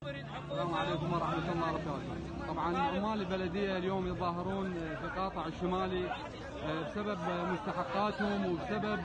السلام عليكم ورحمة الله وبركاته. طبعا عمال البلدية اليوم يظاهرون في القاطع الشمالي بسبب مستحقاتهم وبسبب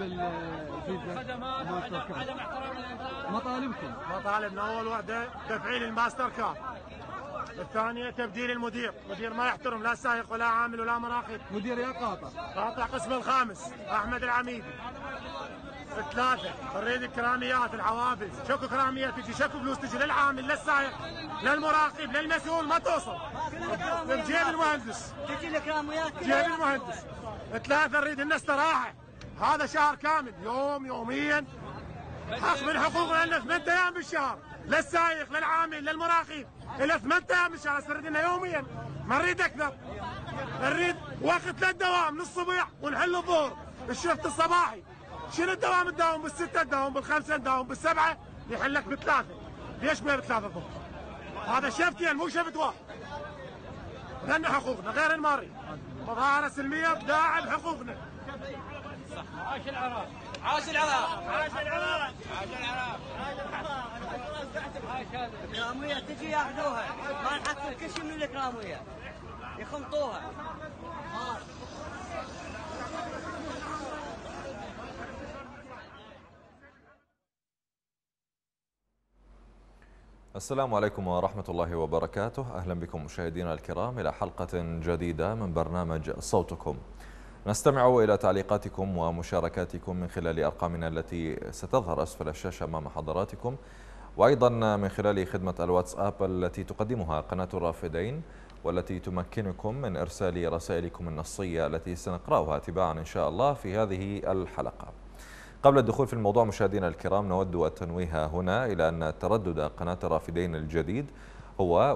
مطالبكم. مطالبنا اول وحده تفعيل الماستر كارد، الثانيه تبديل المدير ما يحترم لا سائق ولا عامل ولا مراقب. مدير يا قاطع؟ قاطع قسم الخامس احمد العميدي. ثلاثه نريد الكراميات الحوافز، شكو كراميات تجي، شكو فلوس تجي للعامل للسائق للمراقب للمسؤول ما توصل بجيب المهندس، تجي الكراميات جيب المهندس. ثلاثه نريد لنا استراحه، هذا شهر كامل يوميا حق من حقوقنا لنا 8 ايام بالشهر، للسائق للعامل للمراقب الى 8 ايام بالشهر. نريد لنا يوميا، ما نريد اكثر. نريد وقت للدوام من الصبح ونحل الظهر الشفت الصباحي. شنو الدوام؟ تداوم بالستة، تداوم بالخمسة، تداوم بالسبعة، يحلك بالثلاثة. ليش ما بثلاثة الظهر؟ هذا شفتين مو شفت واحد. لنا حقوقنا غير الماري. مظاهرة سلمية بداعم حقوقنا. عاش العراق، عاش العراق، عاش العراق، عاش العراق، عاش العراق. الكرامية تجي ياخذوها، ما نحصل كل شيء من الكرامية، يخلطوها. السلام عليكم ورحمة الله وبركاته. أهلا بكم مشاهدينا الكرام إلى حلقة جديدة من برنامج صوتكم. نستمع إلى تعليقاتكم ومشاركاتكم من خلال أرقامنا التي ستظهر أسفل الشاشة أمام حضراتكم، وأيضا من خلال خدمة الواتساب التي تقدمها قناة الرافدين، والتي تمكنكم من إرسال رسائلكم النصية التي سنقرأها تباعا إن شاء الله في هذه الحلقة. قبل الدخول في الموضوع مشاهدينا الكرام، نود التنويه هنا إلى أن تردد قناة الرافدين الجديد هو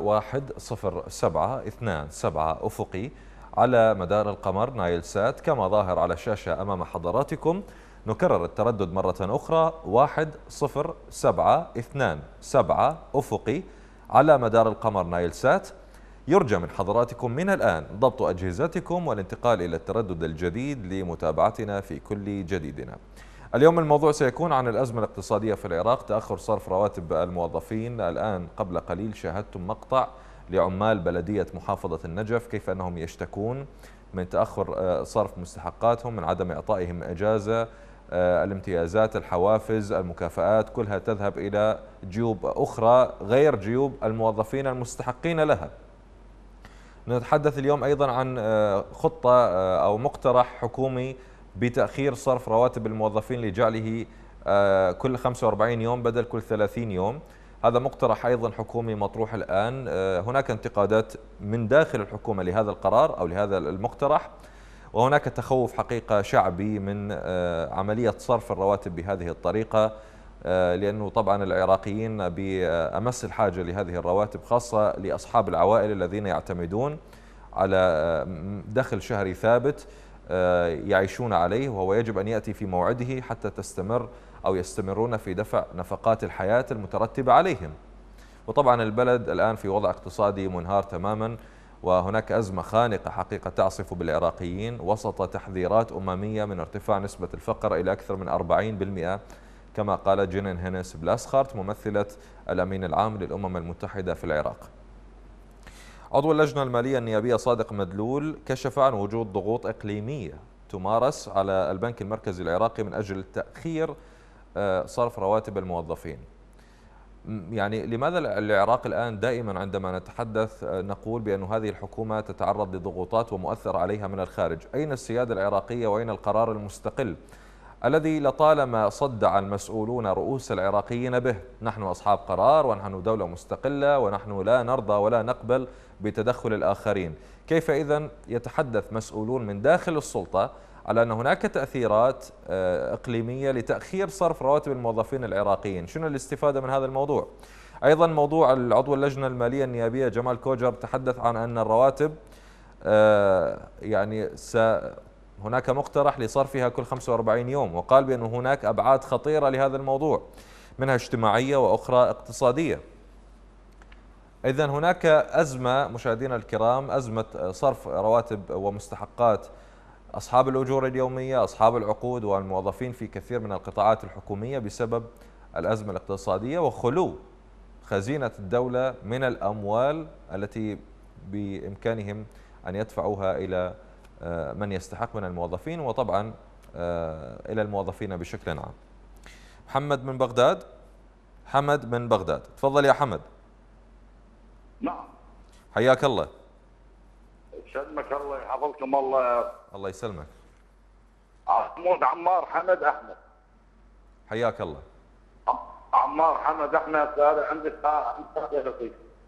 10727 أفقي على مدار القمر نايل سات كما ظاهر على الشاشة أمام حضراتكم. نكرر التردد مرة أخرى، 10727 أفقي على مدار القمر نايل سات. يرجى من حضراتكم من الآن ضبط أجهزتكم والانتقال إلى التردد الجديد لمتابعتنا في كل جديدنا. اليوم الموضوع سيكون عن الأزمة الاقتصادية في العراق، تأخر صرف رواتب الموظفين. الآن قبل قليل شاهدتم مقطع لعمال بلدية محافظة النجف كيف أنهم يشتكون من تأخر صرف مستحقاتهم، من عدم إعطائهم إجازة، الامتيازات، الحوافز، المكافآت، كلها تذهب إلى جيوب أخرى غير جيوب الموظفين المستحقين لها. نتحدث اليوم أيضا عن خطة أو مقترح حكومي بتأخير صرف رواتب الموظفين لجعله كل 45 يوم بدل كل 30 يوم. هذا مقترح أيضا حكومي مطروح الآن. هناك انتقادات من داخل الحكومة لهذا القرار أو لهذا المقترح، وهناك تخوف حقيقة شعبي من عملية صرف الرواتب بهذه الطريقة، لأنه طبعا العراقيين بأمس الحاجة لهذه الرواتب، خاصة لأصحاب العوائل الذين يعتمدون على دخل شهري ثابت يعيشون عليه، وهو يجب أن يأتي في موعده حتى تستمر أو يستمرون في دفع نفقات الحياة المترتبة عليهم. وطبعا البلد الآن في وضع اقتصادي منهار تماما، وهناك أزمة خانقة حقيقة تعصف بالعراقيين وسط تحذيرات أممية من ارتفاع نسبة الفقر إلى أكثر من 40%، كما قالت جينين هينس بلاسخارت ممثلة الأمين العام للأمم المتحدة في العراق. عضو اللجنة المالية النيابية صادق مدلول كشف عن وجود ضغوط إقليمية تمارس على البنك المركزي العراقي من أجل تأخير صرف رواتب الموظفين. يعني لماذا العراق الآن دائما عندما نتحدث نقول بأن هذه الحكومة تتعرض لضغوطات ومؤثر عليها من الخارج؟ أين السيادة العراقية وأين القرار المستقل الذي لطالما صدع المسؤولون رؤوس العراقيين به؟ نحن أصحاب قرار ونحن دولة مستقلة ونحن لا نرضى ولا نقبل بتدخل الآخرين. كيف إذن يتحدث مسؤولون من داخل السلطة على أن هناك تأثيرات إقليمية لتأخير صرف رواتب الموظفين العراقيين؟ شنو الاستفادة من هذا الموضوع؟ أيضا موضوع العضو اللجنة المالية النيابية جمال كوجر تحدث عن أن الرواتب يعني هناك مقترح لصرفها كل 45 يوم، وقال بأن هناك أبعاد خطيرة لهذا الموضوع منها اجتماعية وأخرى اقتصادية. إذن هناك أزمة مشاهدينا الكرام، أزمة صرف رواتب ومستحقات أصحاب الأجور اليومية، أصحاب العقود والموظفين في كثير من القطاعات الحكومية بسبب الأزمة الاقتصادية وخلو خزينة الدولة من الأموال التي بإمكانهم أن يدفعوها إلى من يستحق من الموظفين، وطبعا إلى الموظفين بشكل عام. محمد من بغداد. حمد من بغداد، تفضل يا حمد. نعم. حياك الله. يسلمك الله، يحفظكم الله. الله يسلمك. محمود عمار حمد احمد. حياك الله. عمار حمد احمد، صار عندك لطيف.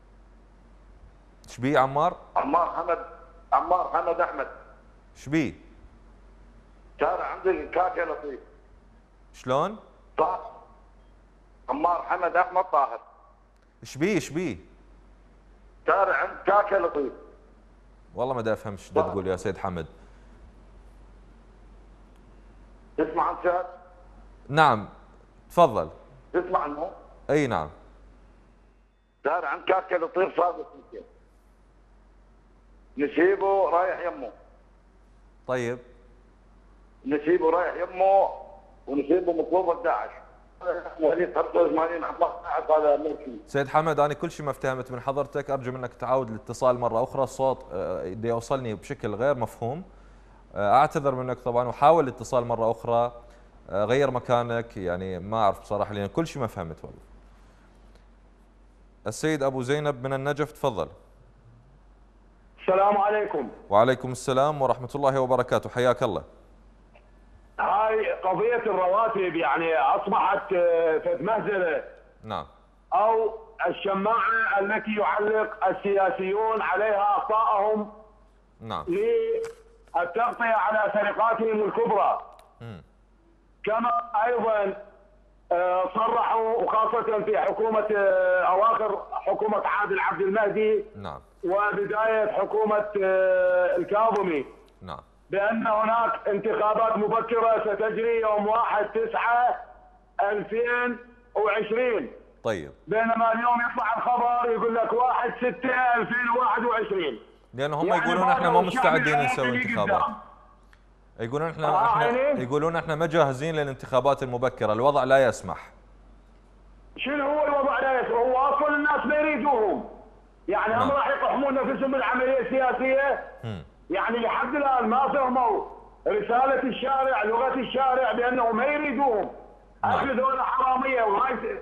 شبيه عمار؟ عمار حمد احمد. شبيه؟ صار عندك كاكا لطيف. شلون؟ طاهر. عمار حمد احمد طاهر. شبيه؟ صار عند كاكا لطيف. والله ما دا افهم ايش تقول يا سيد حمد. تسمع انت؟ نعم تفضل. تسمع عنه؟ اي نعم. صار عند كاكا لطيف صار سنتين. نسيبه رايح يمه. طيب. نسيبه رايح يمه ونسيبه مطلوب داعش. مواليد 85 هذا ملكي. سيد حمد انا كل شيء ما افتهمت من حضرتك، ارجو منك تعاود الاتصال مره اخرى، الصوت بده يوصلني بشكل غير مفهوم. اعتذر منك طبعا، وحاول الاتصال مره اخرى، غير مكانك، يعني ما اعرف بصراحه لان كل شيء ما فهمت والله. السيد ابو زينب من النجف، تفضل. السلام عليكم. وعليكم السلام ورحمه الله وبركاته، حياك الله. هاي قضية الرواتب يعني أصبحت في مهزلة. نعم. أو الشماعة التي يعلق السياسيون عليها أخطاءهم. نعم. للتغطية على سرقاتهم الكبرى. كما أيضا صرحوا، وخاصة في حكومة أواخر حكومة عادل عبد المهدي. نعم. وبداية حكومة الكاظمي. نعم. بأن هناك انتخابات مبكرة ستجري يوم 1/9/2020. طيب. بينما اليوم يطلع الخبر يقول لك 1/6/2021. لأنه هم يعني يقولون احنا ما مستعدين نسوي انتخابات. يقولون يقولون احنا ما جاهزين للانتخابات المبكرة، الوضع لا يسمح. شنو هو الوضع لا يسمح؟ هو اصلا الناس ما يريدوهم. يعني هم راح يقحمون نفسهم بالعملية السياسية. يعني لحد الان ما فهموا رسالة الشارع، لغة الشارع، بانهم ما يريدوهم. اكل ذولا حرامية. وهاي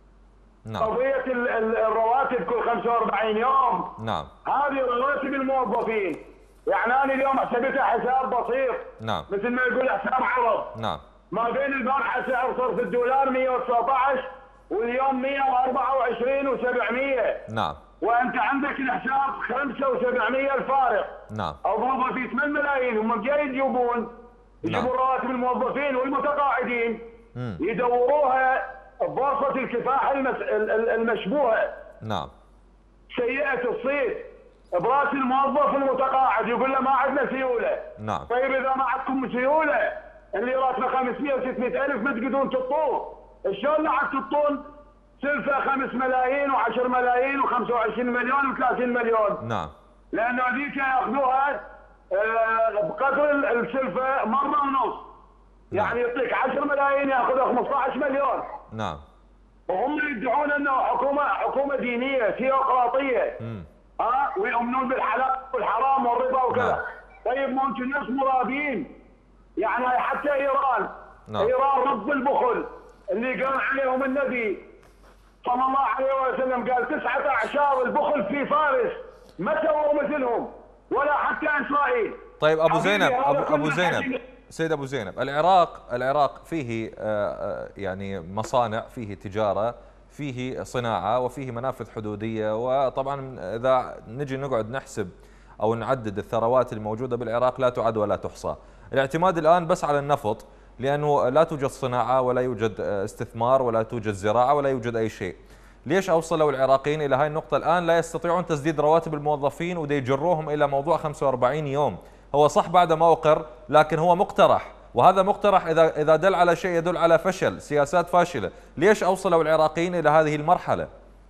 قضية الرواتب كل 45 يوم. نعم. هذه رواتب الموظفين. يعني انا اليوم حسبتها حساب بسيط. نعم. مثل ما يقول حساب عرض. نعم. ما بين البارحة سعر صرف الدولار 119 واليوم 124 و700. نعم. وانت عندك الحساب 5 و700 الفارق. نعم. اضربها في 8 ملايين. هم جاي يجيبون رواتب الموظفين والمتقاعدين. يدوروها ببورصة الكفاح المشبوهة. نعم. سيئة الصيت براس الموظف المتقاعد، يقول له ما عندنا سيولة. نعم. طيب اذا ما عندكم سيولة، اللي راتبه 500 و600 الف ما تقدرون تطوه، شلون عاد تطون سلفة 5 ملايين و10 ملايين و25 مليون و30 مليون؟ نعم. لانه هذيك ياخذوها بقدر السلفة مرة ونص. يعني يعطيك 10 ملايين ياخذ 15 مليون. نعم. وهم يدعون انه حكومة دينية ثيوقراطية. ويؤمنون بالحلال والحرام والربا وكذا. نعم. طيب ممكن ناس مرابين. يعني حتى ايران. نعم. ايران رب البخل اللي قال عليهم النبي صلى الله عليه وسلم، قال 9 أعشار البخل في فارس ما سووا مثلهم ولا حتى اسرائيل. طيب ابو زينب، ابو زينب، سيد ابو زينب، العراق فيه يعني مصانع، فيه تجاره، فيه صناعه، وفيه منافذ حدوديه، وطبعا اذا نجي نقعد نحسب او نعدد الثروات الموجوده بالعراق لا تعد ولا تحصى. الاعتماد الان بس على النفط، لانه لا توجد صناعه ولا يوجد استثمار ولا توجد زراعه ولا يوجد اي شيء. ليش اوصلوا العراقيين الى هاي النقطه الان لا يستطيعون تسديد رواتب الموظفين وده يجروهم الى موضوع 45 يوم؟ هو صح بعد ما اقر، لكن هو مقترح، وهذا مقترح اذا دل على شيء يدل على فشل، سياسات فاشله. ليش اوصلوا العراقيين الى هذه المرحله؟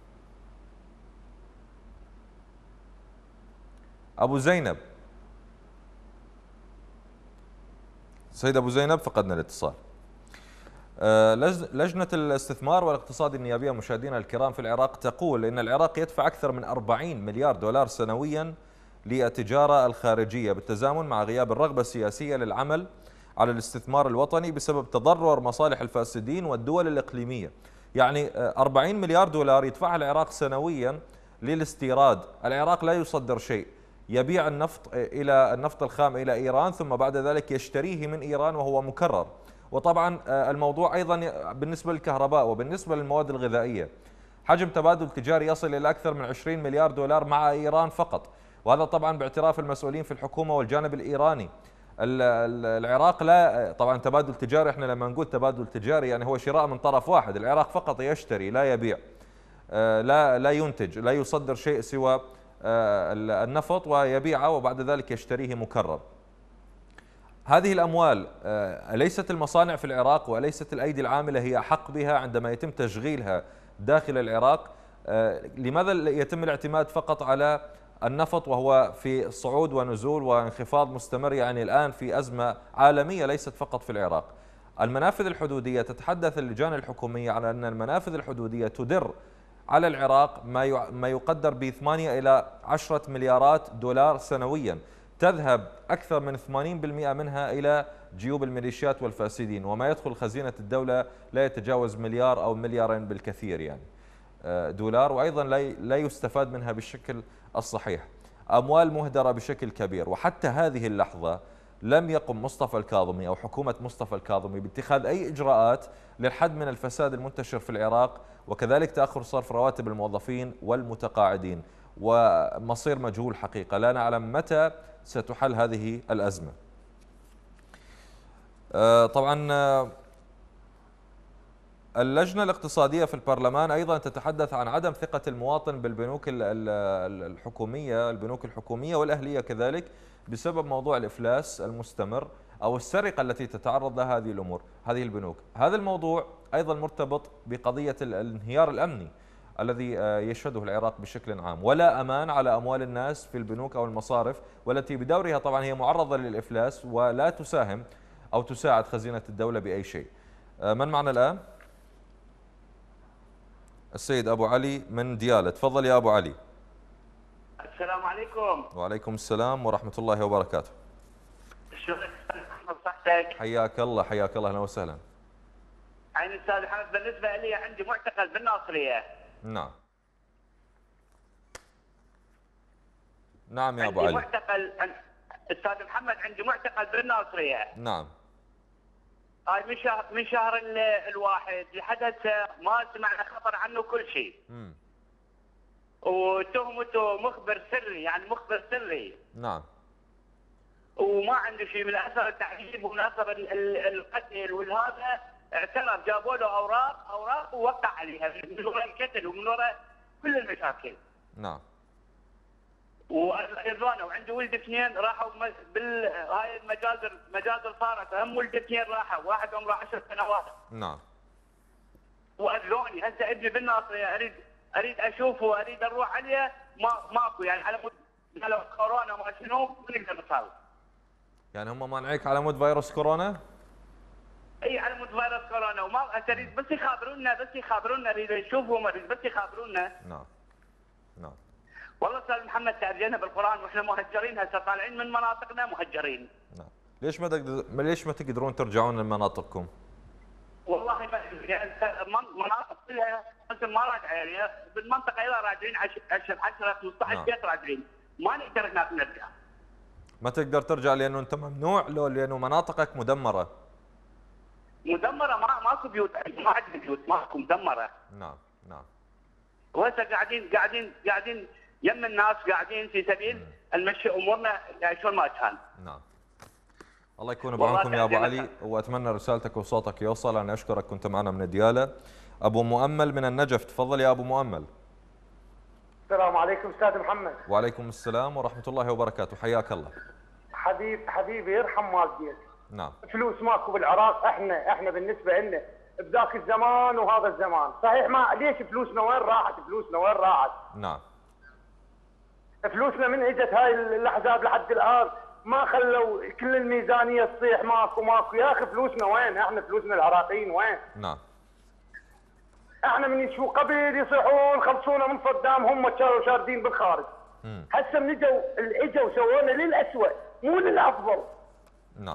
ابو زينب، سيد ابو زينب، فقدنا الاتصال. لجنة الاستثمار والاقتصاد النيابية مشاهدينا الكرام في العراق تقول إن العراق يدفع أكثر من 40 مليار دولار سنويا للتجارة الخارجية بالتزامن مع غياب الرغبة السياسية للعمل على الاستثمار الوطني بسبب تضرر مصالح الفاسدين والدول الإقليمية. يعني 40 مليار دولار يدفعها العراق سنويا للاستيراد. العراق لا يصدر شيء، يبيع النفط الخام إلى إيران ثم بعد ذلك يشتريه من إيران وهو مكرر. وطبعا الموضوع أيضا بالنسبة للكهرباء وبالنسبة للمواد الغذائية، حجم تبادل تجاري يصل إلى أكثر من 20 مليار دولار مع إيران فقط، وهذا طبعا باعتراف المسؤولين في الحكومة والجانب الإيراني. العراق لا طبعا تبادل تجاري، احنا لما نقول تبادل تجاري يعني هو شراء من طرف واحد، العراق فقط يشتري لا يبيع، لا ينتج، لا يصدر شيء سوى النفط ويبيعه وبعد ذلك يشتريه مكرر. هذه الأموال أليست المصانع في العراق وأليست الأيدي العاملة هي أحق بها عندما يتم تشغيلها داخل العراق؟ لماذا يتم الاعتماد فقط على النفط وهو في صعود ونزول وانخفاض مستمر؟ يعني الآن في أزمة عالمية ليست فقط في العراق. المنافذ الحدودية، تتحدث اللجان الحكومية على أن المنافذ الحدودية تدر على العراق ما يقدر ب 8 إلى 10 مليارات دولار سنويا، تذهب أكثر من 80% منها إلى جيوب الميليشيات والفاسدين، وما يدخل خزينة الدولة لا يتجاوز مليار أو مليارين بالكثير يعني دولار، وأيضا لا يستفاد منها بالشكل الصحيح. أموال مهدرة بشكل كبير، وحتى هذه اللحظة لم يقم مصطفى الكاظمي أو حكومة مصطفى الكاظمي باتخاذ أي إجراءات للحد من الفساد المنتشر في العراق، وكذلك تأخر صرف رواتب الموظفين والمتقاعدين، ومصير مجهول حقيقة. لا نعلم متى ستحل هذه الأزمة. طبعا اللجنة الاقتصادية في البرلمان أيضا تتحدث عن عدم ثقة المواطن بالبنوك الحكومية، البنوك الحكومية والأهلية كذلك، بسبب موضوع الإفلاس المستمر أو السرقة التي تتعرض لها هذه البنوك. هذا الموضوع أيضا مرتبط بقضية الانهيار الأمني الذي يشهده العراق بشكل عام، ولا أمان على أموال الناس في البنوك أو المصارف، والتي بدورها طبعا هي معرضة للإفلاس ولا تساهم أو تساعد خزينة الدولة بأي شيء. من معنا الآن؟ السيد أبو علي من ديالى. تفضل يا أبو علي. السلام عليكم. وعليكم السلام ورحمة الله وبركاته. شلونك أستاذ صحتك؟ حياك الله حياك الله، أهلا وسهلا. عين أستاذ محمد، بالنسبة لي عندي معتقل بالناصرية. نعم نعم يا أبو علي. عندي معتقل أستاذ محمد، عندي معتقل بالناصرية. نعم. هاي من شهر الواحد لحد هسه ما سمعنا خبر عنه كل شيء. وتهمته مخبر سري، يعني مخبر سري. نعم. وما عنده شيء من اثر التعذيب ومن اثر القتل والهذا، اعترف، جابوا له اوراق ووقع عليها من وراء القتل ومن وراء كل المشاكل. نعم. وايضا وعنده ولد اثنين راحوا هاي المجازر صارت، هم ولد اثنين راحوا، واحد عمره 10 سنوات. نعم. واذلوني، هسه ابني بالناصريه اريد اشوفه، اريد اروح عليه، ماكو يعني على مود كورونا ما شنو ما نقدر نساوي. يعني هم مانعيك على مود فيروس كورونا؟ اي على مود فيروس كورونا، وما اريد بس يخابرونا اريد نشوفهم، اريد بس يخابرونا. نعم. نعم. والله استاذ محمد تعرفنا بالقران واحنا مهجرين هسه، طالعين من مناطقنا مهجرين. نعم. ليش ما تقدرون ترجعون لمناطقكم؟ والله ما يعني مناطق كلها ما راجعه، يعني بالمنطقه اذا راجعين 10 15 بيت راجعين، ما نقدر هناك نرجع. ما تقدر ترجع لانه انت ممنوع، لو لانه مناطقك مدمره؟ مدمره، ماكو بيوت، ما عندنا بيوت، ماكو، مدمره. نعم نعم. وهسه قاعدين يم الناس، قاعدين في سبيل نمشي امورنا يعني شلون ما كان. نعم. الله يكون بعونكم يا ابو علي، واتمنى رسالتك وصوتك يوصل. انا اشكرك، كنت معنا من ديالى. ابو مؤمل من النجف، تفضل يا ابو مؤمل. السلام عليكم استاذ محمد. وعليكم السلام ورحمه الله وبركاته، حياك الله. حبيبي يرحم والديك. نعم. فلوس ماكو بالعراق، احنا بالنسبه لنا بذاك الزمان وهذا الزمان، صحيح ما ليش فلوسنا وين راحت؟ نعم. فلوسنا من اجت هاي الاحزاب لحد الان ما خلوا كل الميزانيه تصيح ماكو يا اخي فلوسنا وين؟ احنا فلوسنا العراقيين وين؟ نعم. احنا من شو قبل يصيحون خلصونا من صدام هم كانوا شاردين بالخارج. هسه من اجوا سوونا للاسوء مو للافضل. نعم.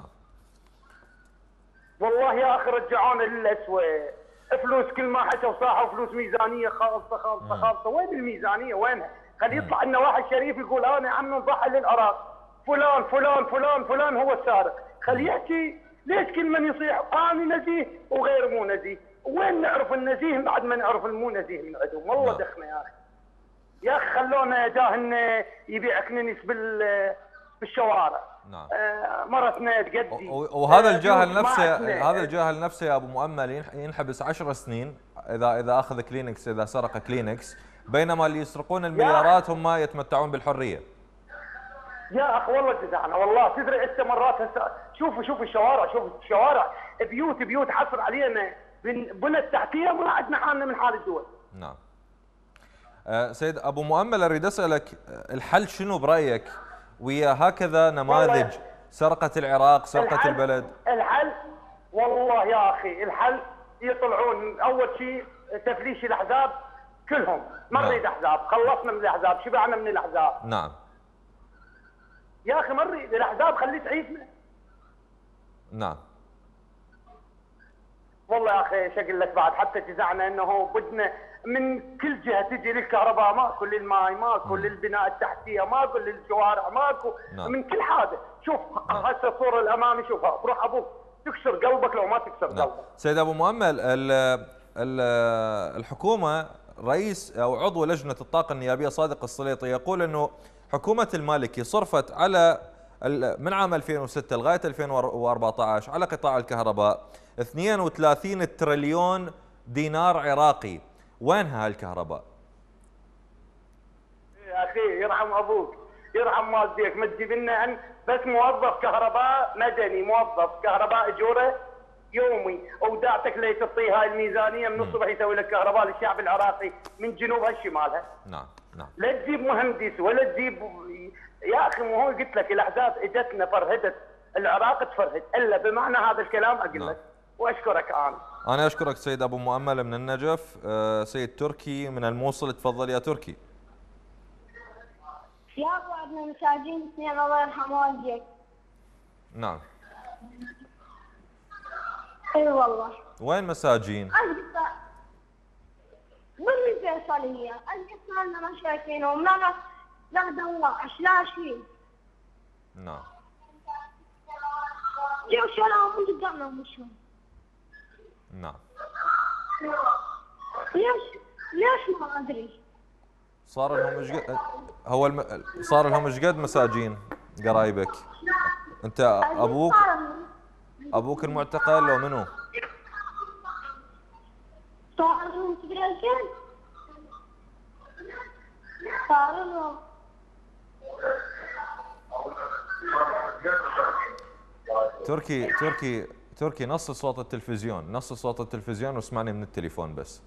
والله يا اخي رجعونا للاسوء، فلوس كل ما حكوا صاحوا فلوس ميزانيه خالصه، وين الميزانيه وينها؟ خلي يطلع لنا واحد شريف يقول انا عم نضحي للعراق، فلان فلان فلان فلان هو السارق، خلي يحكي. ليش كل من يصيح انا نزيه وغير مو نزيه؟ وين نعرف النزيه بعد ما نعرف المو نزيه من عندهم؟ والله دخنا يا اخي. يا اخي خلونا جاهن يبيع كنيس بالشوارع. نعم. مرتنا تقدي. وهذا الجاهل نفسه، هذا الجاهل نفسه يا ابو مؤمل ينحبس 10 سنين اذا اخذ كلينكس، اذا سرق كلينكس، بينما اللي يسرقون المليارات هم يتمتعون بالحريه. يا اخ والله جزعنا والله. تدري انت مرات هسه شوفوا الشوارع، شوفوا الشوارع بيوت حصر علينا بنى التحتيه ما عندنا حالنا من حال الدول. نعم. سيد ابو مؤمل اريد اسالك الحل شنو برايك ويا هكذا نماذج سرقت العراق، سرقت البلد؟ الحل والله يا اخي الحل يطلعون اول شيء تفليش الاحزاب كلهم، ما نريد احزاب، خلصنا من الاحزاب، شبعنا من الاحزاب. نعم. يا اخي ما نريد الاحزاب، خليه تعيشنا. نعم. والله يا اخي ايش اقول لك بعد، حتى جزعنا انه بدنا من كل جهه تجي للكهرباء ماكو، للماء ماكو، للبناء التحتيه ماكو، للشوارع ماكو. نعم. من كل حاجه. شوف هسه الصوره الامامي شوفها، بروح ابوك تكسر قلبك لو ما تكسر قلبك. سيد ابو مؤمل الحكومه رئيس او عضو لجنه الطاقه النيابيه صادق السليطي يقول انه حكومه المالكي صرفت على من عام 2006 لغايه 2014 على قطاع الكهرباء 32 تريليون دينار عراقي. وينها هالكهرباء؟ يا اخي يرحم ابوك، يرحم والديك، ما تجيب لنا بس موظف كهرباء مدني، موظف كهرباء اجوره يومي، وداعتك لي تعطيه هاي الميزانيه من الصبح يسوي لك كهرباء للشعب العراقي من جنوبها لشمالها. نعم نعم. لا تجيب مهندس ولا تجيب يا اخي. مو هو قلت لك الاحداث اجتنا فرهدت العراق، تفرهد الا بمعنى هذا الكلام اقول لك. واشكرك انا اشكرك سيد ابو مؤمل من النجف. سيد تركي من الموصل، تفضل يا تركي. يا ابو عندنا مساجين اثنين الله يرحم والديك. نعم. اي والله. وين مساجين؟ بالفيصليه، القصه لنا مشاكين ومنا لا دولة عشلاشين. نعم. جو شلون من قدامنا مشون. نعم. ليش ما ادري. صار لهم ايش قد صار لهم ايش قد مساجين قرايبك؟ انت ابوك المعتقل لو منو؟ صار لهم تدري كم؟ صار لهم تركي نص صوت التلفزيون واسمعني من التليفون بس.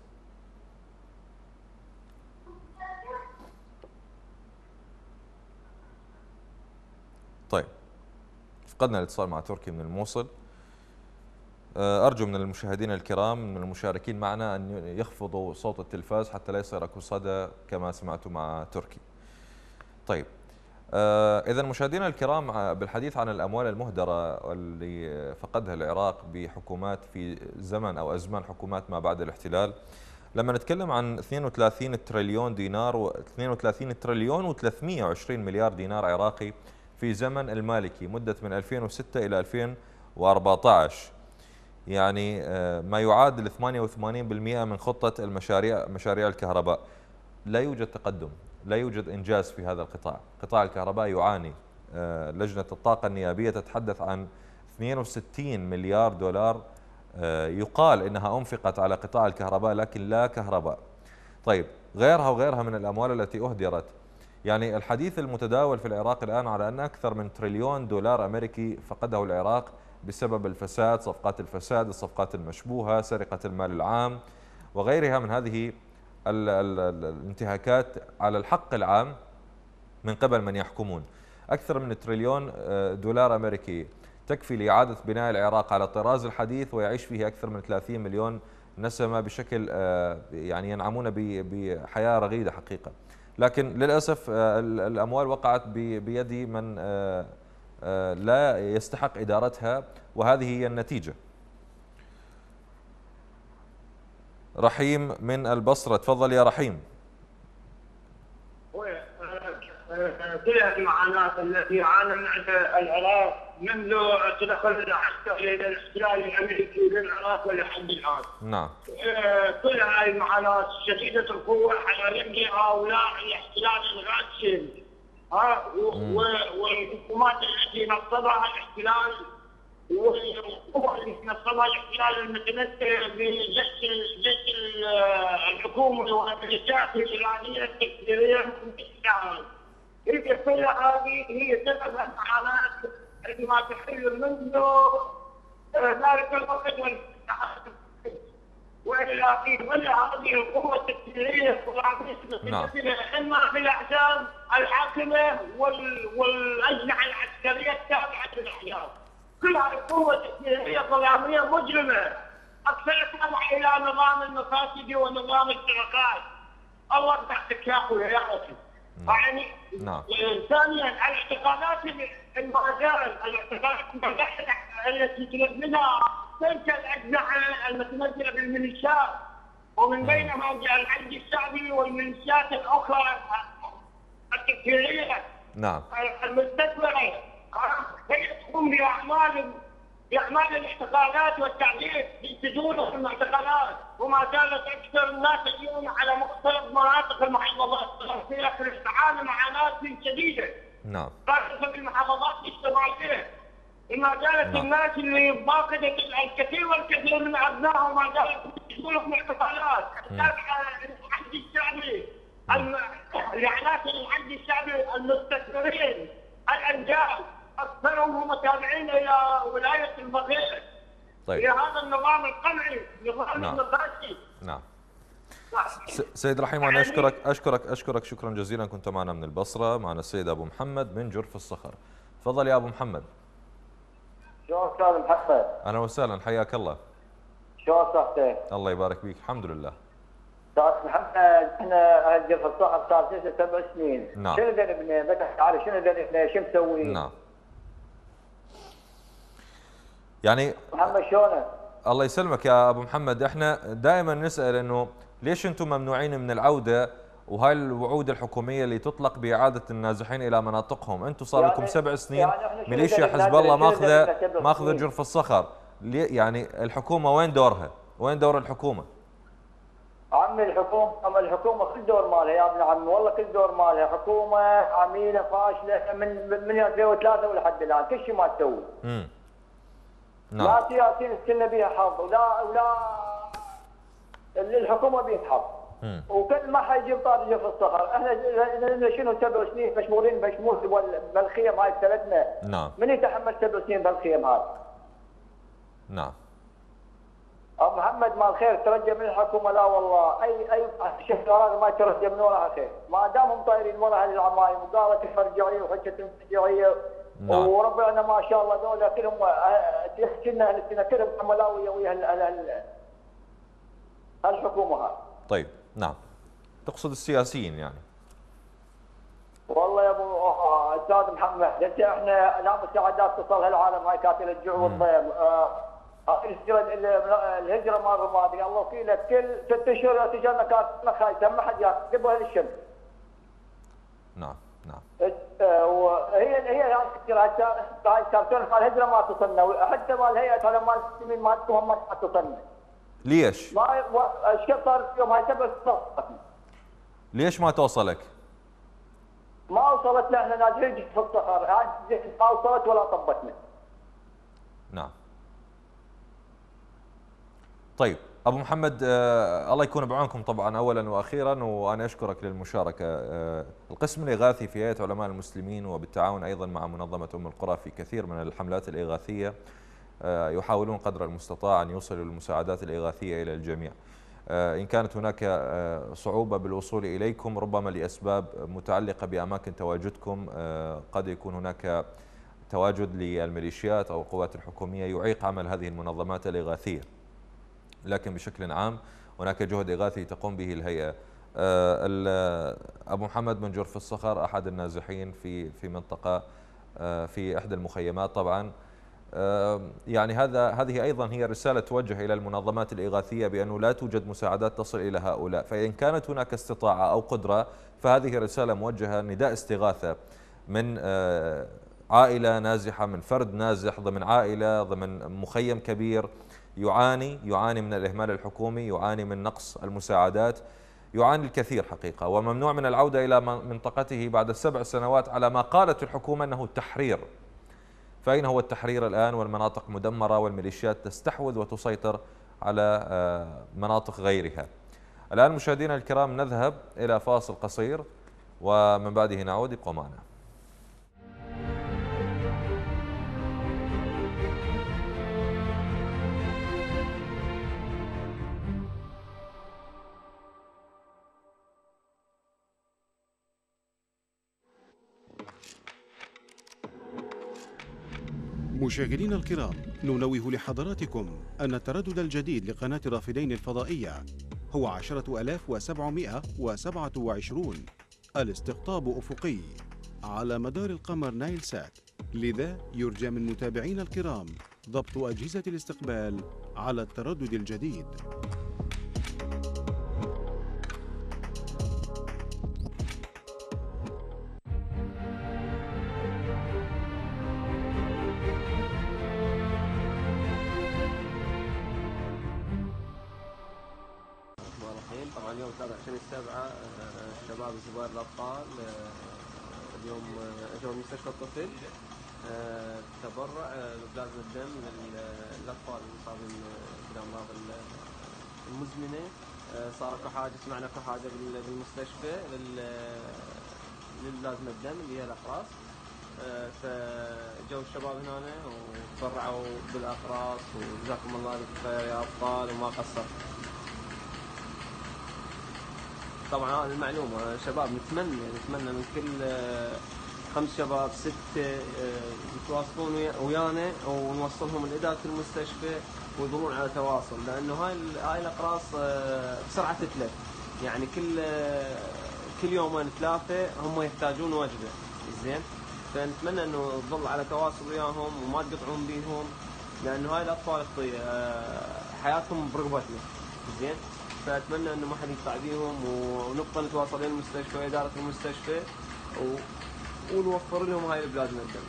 طيب فقدنا الاتصال مع تركي من الموصل. أرجو من المشاهدين الكرام من المشاركين معنا أن يخفضوا صوت التلفاز حتى لا يصير أكو صدى كما سمعتوا مع تركي. طيب إذا مشاهدينا الكرام بالحديث عن الأموال المهدرة اللي فقدها العراق بحكومات في زمن أو أزمان حكومات ما بعد الاحتلال، لما نتكلم عن 32 تريليون دينار و32 تريليون و320 مليار دينار عراقي في زمن المالكي مدة من 2006 إلى 2014، يعني ما يعادل 88% من خطة مشاريع الكهرباء. لا يوجد تقدم، لا يوجد إنجاز في هذا القطاع. قطاع الكهرباء يعاني. لجنة الطاقة النيابية تتحدث عن 62 مليار دولار يقال إنها أنفقت على قطاع الكهرباء لكن لا كهرباء. طيب غيرها من الأموال التي أهدرت. يعني الحديث المتداول في العراق الآن على أن أكثر من تريليون دولار أمريكي فقده العراق بسبب الفساد، صفقات الفساد، الصفقات المشبوهة، سرقة المال العام وغيرها من هذه الانتهاكات على الحق العام من قبل من يحكمون. أكثر من تريليون دولار أمريكي تكفي لإعادة بناء العراق على الطراز الحديث، ويعيش فيه أكثر من 30 مليون نسمة بشكل يعني ينعمون بحياة رغيدة حقيقة. لكن للأسف الأموال وقعت بيد من لا يستحق إدارتها، وهذه هي النتيجة. رحيم من البصرة، تفضل يا رحيم. كل المعاناة التي يعاني منها العراق منذ تدخل العسكري الى الاحتلال الامريكي للعراق ولحد الان. نعم. كل هذه المعاناة شديدة القوة على يد هؤلاء الاحتلال الغاشم. والحكومات التي نصبها الاحتلال والقوى التي نصبها الاحتلال المتمثلة بجيش الحكومة والميليشيات الايرانية التكفيرية بالشام. هي كل هذه هي سبب المعاناة التي ما تحل منذ ذلك الوقت والى في ظل هذه القوة التكفيرية المتمثلة اما في الاحزاب الحاكمة والاجنحة العسكرية التابعة للاحزاب. كل هذه القوة التكفيرية ظلامية مجرمة اكثر تابعة الى نظام المفاسد ونظام الشركات. الله تحتك يا اخوي يا اخي. يعني ثانيا الاعتقالات المهجرة، الاعتقالات التي تنفذها تلك الاجنحة المتمثلة بالميليشيات، ومن بينها الحج الشعبي والميليشيات الاخرى التكفيرية المستكبرة، هي تقوم باعمال الاعتقالات والتعذيب في سجون المعتقلات، وما زالت اكثر الناس اليوم على مختلف مناطق المحافظات الشرقيه تعاني معاناه شديده. نعم. خاصه في المحافظات الشماليه. وما زالت الناس اللي فاقدت الكثير والكثير من ابنائهم ما زالت تدخل في اعتقالات. الحج الشعبي، الاعلانات الحج الشعبي المستكبرين الانجاب اكثرهم هم تابعين الى ولايه الفقيه. طيب. لهذا النظام القمعي، نظام النقاشي. نعم. سيد رحيم، انا اشكرك شكرا جزيلا. كنت معنا من البصره، معنا السيد ابو محمد من جرف الصخر. تفضل يا ابو محمد. شلون استاذ محمد؟ اهلا وسهلا، حياك الله. شلون صحتك؟ الله يبارك فيك، الحمد لله. استاذ محمد، احنا اهل جرف الصخر صار لنا 7 سنين. نعم. شنو ذنبنا؟ بدك تعرف شنو ذنبنا؟ شو مسوي؟ نعم. يعني محمد شلونه؟ الله يسلمك يا ابو محمد، احنا دائما نسال انه ليش انتم ممنوعين من العوده، وهاي الوعود الحكوميه اللي تطلق باعاده النازحين الى مناطقهم. انتم صار لكم 7 سنين ميليشيا حزب الله ماخذه جرف الصخر. يعني الحكومه وين دورها؟ وين دور الحكومه؟ عمي الحكومه كل دور مالها يا ابن عمي، والله كل دور مالها. حكومه عميله فاشله من 2003 ولحد الان كل شيء ما تسوي. نعم. لا سياسيين استنى بيها حظ ولا الحكومه بيها حظ. وكل ما حيجيب طاري جرف الصخر. احنا شنو 7 سنين مشمولين بشمول بالخيم هاي بثلاثنا. نعم. من يتحمل 7 سنين بالخيم هاي؟ نعم. ابو محمد مال خير ترجى من الحكومه. لا والله اي شفت اراضي ما ترجى من وراها خير، ما دامهم طايرين ورا هذه العمايم وقالت المرجعيه وحجه المرجعيه. نعم. وربعنا ما شاء الله ذولا كلهم تحكي لنا السنه كلهم عملاويه ويا الحكومه هاي. طيب، نعم. تقصد السياسيين يعني؟ والله يا ابو استاذ محمد، انت احنا لا مساعدات تصل هالعالم هاي كاتل الجوع والضيم. الهجره مال رمادي الله وكيلك كل 6 اشهر تجينا كاتنا خايسه ما حد يقبل الشمس. نعم. نعم. هي هاي الكرتون مال الهجره ما تصلنا، حتى مال الهيئه هذا مال المسلمين مالتهم ما تصلنا. ليش؟ ايش صار يوم هاي 7 سنين؟ ليش ما توصلك؟ ما وصلتنا، احنا ناجحين في الصخر، هاي ما وصلت ولا طبتنا. نعم. طيب ابو محمد، الله يكون بعونكم طبعا اولا واخيرا، وانا اشكرك للمشاركه. القسم الاغاثي في هيئه علماء المسلمين وبالتعاون ايضا مع منظمه القرى في كثير من الحملات الاغاثيه يحاولون قدر المستطاع ان يوصلوا المساعدات الاغاثيه الى الجميع. إن كانت هناك صعوبة بالوصول إليكم ربما لأسباب متعلقة بأماكن تواجدكم، قد يكون هناك تواجد للميليشيات أو القوات الحكومية يعيق عمل هذه المنظمات الإغاثية، لكن بشكل عام هناك جهد إغاثي تقوم به الهيئة. أبو محمد من جرف الصخر أحد النازحين في منطقة في إحدى المخيمات طبعا، يعني هذه أيضا هي رسالة توجه إلى المنظمات الإغاثية بأنه لا توجد مساعدات تصل إلى هؤلاء، فإن كانت هناك استطاعة أو قدرة فهذه رسالة موجهة، نداء استغاثة من عائلة نازحة، من فرد نازح ضمن عائلة ضمن مخيم كبير يعاني من الإهمال الحكومي، يعاني من نقص المساعدات، يعاني الكثير حقيقة، وممنوع من العودة إلى منطقته بعد 7 سنوات على ما قالت الحكومة أنه التحرير. فأين هو التحرير الآن والمناطق مدمرة والميليشيات تستحوذ وتسيطر على مناطق غيرها؟ الآن مشاهدينا الكرام نذهب إلى فاصل قصير ومن بعده نعود، ابقوا معنا. مشاهدينا الكرام، ننوه لحضراتكم أن التردد الجديد لقناة رافدين الفضائية هو 10727 الاستقطاب أفقي على مدار القمر نايل سات، لذا يرجى من متابعينا الكرام ضبط أجهزة الاستقبال على التردد الجديد. طبعا اليوم 23/7 الشباب الزبائر الأطفال اليوم اجوا مستشفى الطفل تبرع بلازمة الدم للأطفال المصابين بالأمراض المزمنة. صار اكو حاجة، سمعنا اكو حاجة بالمستشفى للبلازمة الدم اللي هي الأقراص، فجو الشباب هنا وتبرعوا بالأقراص، وجزاكم الله بالخير يا أبطال وما قصرت. طبعا هذه المعلومة شباب نتمنى من كل 5 شباب 6 يتواصلون ويانا ونوصلهم لإدارة المستشفى ويظلون على تواصل، لأنه هاي الأقراص بسرعة تتلف، يعني كل يومين 3 هم يحتاجون وجبة زين، فنتمنى انه تظل على تواصل وياهم وما تقطعون بيهم، لأنه هاي الأطفال حياتهم برقبتنا زين، فأتمنى أنه ما حد يقطع بيهم ونبقى نتواصل ويا المستشفى وإدارة المستشفى ونوفر لهم هاي البلازما الدم.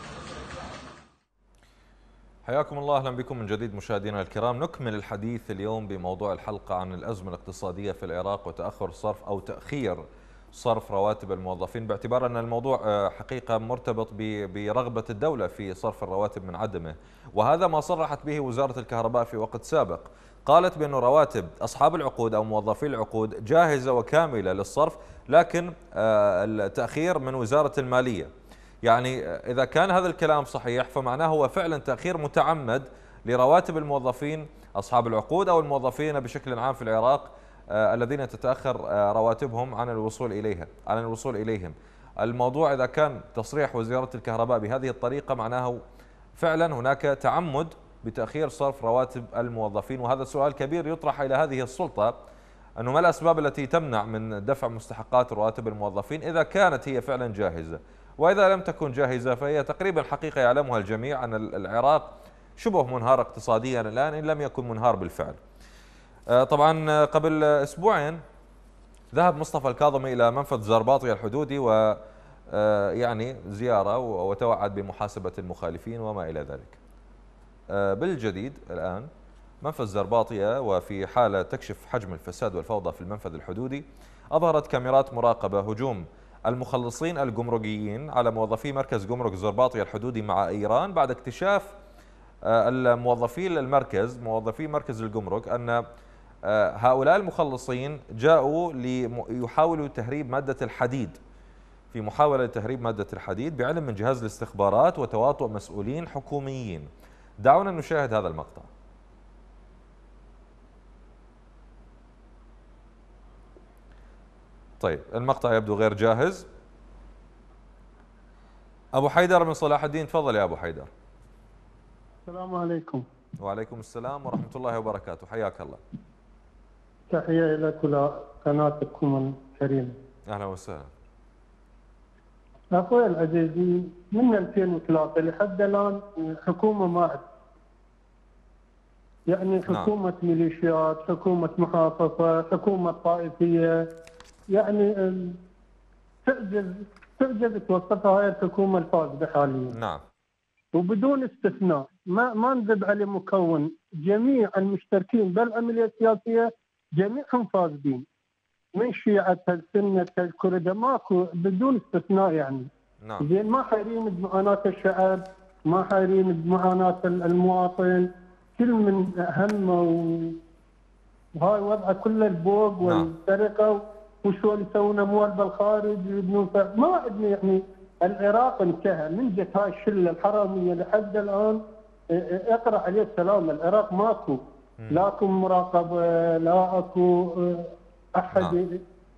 حياكم الله، أهلا بكم من جديد مشاهدينا الكرام. نكمل الحديث اليوم بموضوع الحلقة عن الأزمة الاقتصادية في العراق وتأخر صرف أو تأخير صرف رواتب الموظفين، باعتبار أن الموضوع حقيقة مرتبط برغبة الدولة في صرف الرواتب من عدمه، وهذا ما صرحت به وزارة الكهرباء في وقت سابق. قالت بأن رواتب أصحاب العقود أو موظفي العقود جاهزة وكاملة للصرف، لكن التأخير من وزارة المالية. يعني إذا كان هذا الكلام صحيح فمعناه هو فعلا تأخير متعمد لرواتب الموظفين أصحاب العقود أو الموظفين بشكل عام في العراق الذين تتأخر رواتبهم عن الوصول إليهم. الموضوع إذا كان تصريح وزارة الكهرباء بهذه الطريقة معناه فعلا هناك تعمد بتأخير صرف رواتب الموظفين، وهذا سؤال كبير يطرح إلى هذه السلطة، أنه ما الأسباب التي تمنع من دفع مستحقات رواتب الموظفين إذا كانت هي فعلا جاهزة، وإذا لم تكن جاهزة فهي تقريبا حقيقة يعلمها الجميع أن العراق شبه منهار اقتصاديا الآن إن لم يكن منهار بالفعل. طبعا قبل أسبوعين ذهب مصطفى الكاظمي إلى منفذ زرباطية الحدودي ويعني زيارة وتوعد بمحاسبة المخالفين وما إلى ذلك. بالجديد الآن منفذ زرباطية وفي حالة تكشف حجم الفساد والفوضى في المنفذ الحدودي، أظهرت كاميرات مراقبة هجوم المخلصين الجمركيين على موظفي مركز جمرك زرباطية الحدودي مع إيران بعد اكتشاف موظفي مركز الجمرك أن هؤلاء المخلصين جاءوا ليحاولوا تهريب مادة الحديد، في محاولة لتهريب مادة الحديد بعلم من جهاز الاستخبارات وتواطؤ مسؤولين حكوميين. دعونا نشاهد هذا المقطع. طيب المقطع يبدو غير جاهز. أبو حيدر من صلاح الدين، تفضل يا أبو حيدر. السلام عليكم. وعليكم السلام ورحمة الله وبركاته، حياك الله. تحية لك ولقناتكم الكريمة. أهلا وسهلا. أخوي العزيزي، من 2003 لحد الآن حكومة ما عندنا. يعني حكومة ميليشيات، حكومة محافظة، حكومة طائفية، يعني تعجز توصفها هاي الحكومة الفاسدة حاليا. نعم. وبدون استثناء ما نذب عليه مكون، جميع المشتركين بالعملية السياسية جميعهم فاسدين. من شيعة السنة الكردة ماكو بدون استثناء يعني. نعم. زين ما حيرين بمعاناة الشعب، ما حيرين بمعاناة المواطن، كل من همه وهاي وضعه كله البوق والسرقة وشلون يسوون اموال بالخارج ويبنون ما عندنا يعني. العراق انتهى من جت هاي الشله الحراميه لحد الان اقرا عليه السلام. العراق ماكو لا اكو مراقبه، لا اكو احد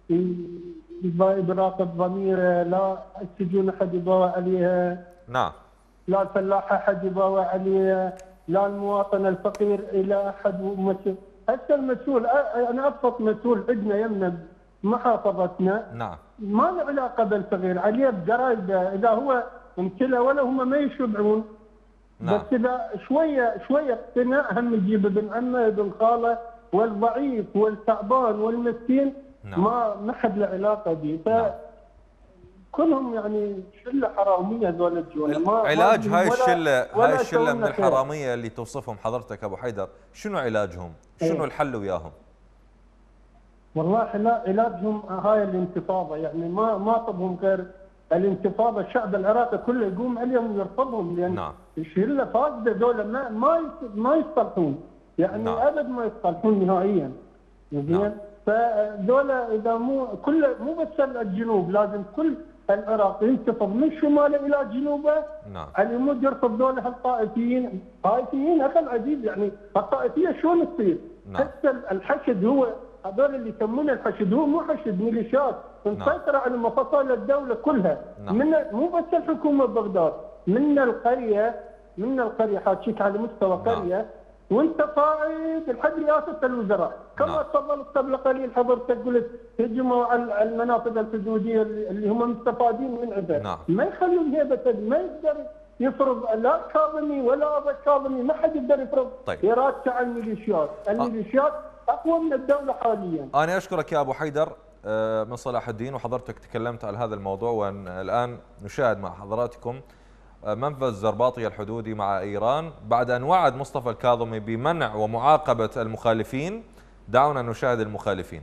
يراقب ضميره، لا السجون احد يباوع عليها. نعم. لا الفلاح احد يباوع عليها، لا المواطن الفقير الى احد مسؤول. هسه المسؤول انا ابسط مسؤول عندنا يمنا محافظتنا. نعم. ما له علاقه بالفقير، عليه بجرايده اذا هو امتلأ ولا هم ما يشبعون. نعم. بس اذا شويه اقتناع هم يجيب ابن عمه ابن خاله والضعيف والتعبان والمسكين. نعم. ما حد له علاقه به. كلهم يعني شله حراميه هذول الجوله. علاج هاي الشله من الحراميه اللي توصفهم حضرتك ابو حيدر، شنو علاجهم؟ شنو الحل وياهم؟ والله علاجهم هاي الانتفاضه، يعني ما طبهم غير الانتفاضه. الشعب العراقي كله يقوم عليهم ويرفضهم، لان الشله فاسده ذولا ما يصلحون يعني. ابد ما يصلحون نهائيا. زين. فذولا اذا مو بس الجنوب، لازم كل العراق ينتفض من شماله الى جنوبه. نعم. على مود يرفض ذولا الطائفيين. اخي العزيز، يعني الطائفيه شلون تصير؟ حتى الحشد هو هذول اللي يسمونه الحشد هو مو حشد، ميليشيات مسيطره على مفاصل الدوله كلها. من مو بس الحكومه ببغداد، من القريه حاكيك على مستوى قريه وانت صاعد لحد رئاسه الوزراء. كما تفضلت قبل قليل حضرتك قلت هجموا على المناطق الحدوديه اللي هم مستفادين من عندها. ما يخلون هيبه، ما يقدر يفرض لا كاظمي ولا ابو كاظمي، ما حد يقدر يفرض ارادته على الميليشيات. الميليشيات اقوى من الدوله حاليا. انا اشكرك يا ابو حيدر من صلاح الدين، وحضرتك تكلمت على هذا الموضوع، والان نشاهد مع حضراتكم منفذ زرباطي الحدودي مع ايران بعد ان وعد مصطفى الكاظمي بمنع ومعاقبه المخالفين. دعونا نشاهد المخالفين.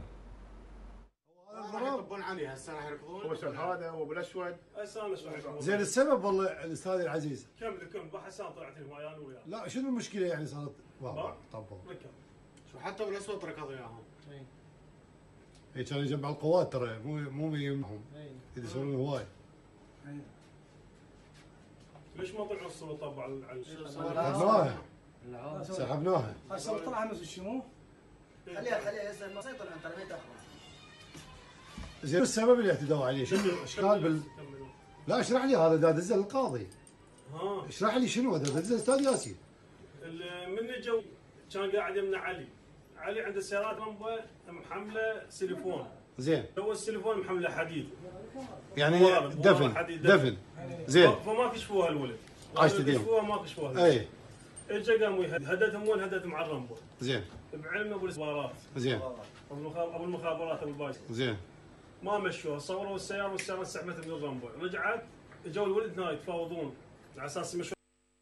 يطبون عني هسه راح يركضون هذا وبالاسود. زين السبب والله الاستاذ العزيز. كم بحسان طلعت لهم انا وياه. لا شنو المشكله يعني صارت؟ طبوا. شو حتى بالاسود ركض وياهم. اي كان يجمع القوات ترى مو يهمهم. يدسون هواي. ليش ما طلعوا السلطه طبوا على سحبناها. سحبناها. السلطه طلع شنو؟ خليها هسه ما سيطر انت ما تاخذ. زين السبب اللي اعتدوا عليه شنو اشكال لا اشرح لي هذا دا دزه القاضي. اشرح لي شنو هذا دزه استاذ ياسين. من اجوا كان قاعد يمنع علي عنده سيارات رمبه محمله سيليفون. زين. هو السيليفون محمله حديد. يعني دفن. زين. فما كشفوها الولد. كشفوها ما كشفوها. اي. اجا قاموا هدتهم وين هدتهم على الرمبه. زين. بعلم ابو الاستخبارات. زين. ابو المخابرات ابو البايس. زين. ما مشوها، صوروا السياره والسياره انسحبت من الرمبه، رجعت اجوا الولد هنا يتفاوضون على اساس يمشوا.